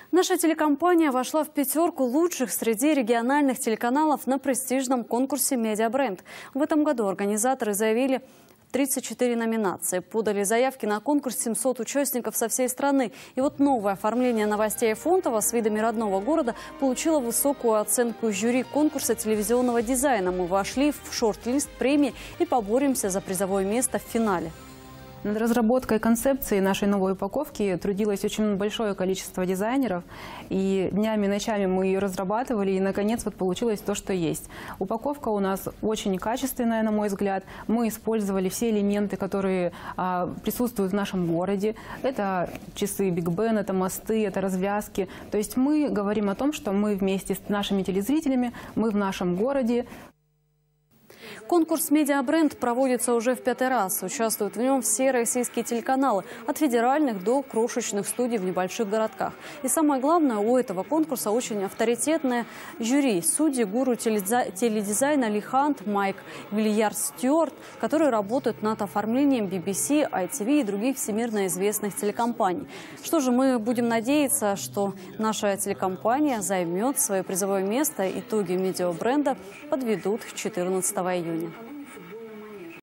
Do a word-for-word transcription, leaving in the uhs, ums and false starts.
Наша телекомпания вошла в пятерку лучших среди региональных телеканалов на престижном конкурсе «Медиабренд». В этом году организаторы заявили тридцать четыре номинации. Подали заявки на конкурс семьсот участников со всей страны. И вот новое оформление новостей Фонтова с видами родного города получило высокую оценку жюри конкурса телевизионного дизайна. Мы вошли в шорт-лист премии и поборемся за призовое место в финале. Над разработкой концепции нашей новой упаковки трудилось очень большое количество дизайнеров. И днями и ночами мы ее разрабатывали, и наконец вот получилось то, что есть. Упаковка у нас очень качественная, на мой взгляд. Мы использовали все элементы, которые а, присутствуют в нашем городе. Это часы Биг Бен, это мосты, это развязки. То есть мы говорим о том, что мы вместе с нашими телезрителями, мы в нашем городе. Конкурс «Медиабренд» проводится уже в пятый раз. Участвуют в нем все российские телеканалы, от федеральных до крошечных студий в небольших городках. И самое главное, у этого конкурса очень авторитетное жюри. Судьи, гуру теледизайна Ли Хант, Майк Вильяр Стюарт, которые работают над оформлением би би си, ай ти ви и других всемирно известных телекомпаний. Что же, мы будем надеяться, что наша телекомпания займет свое призовое место. Итоги «Медиабренда» подведут четырнадцатого июня.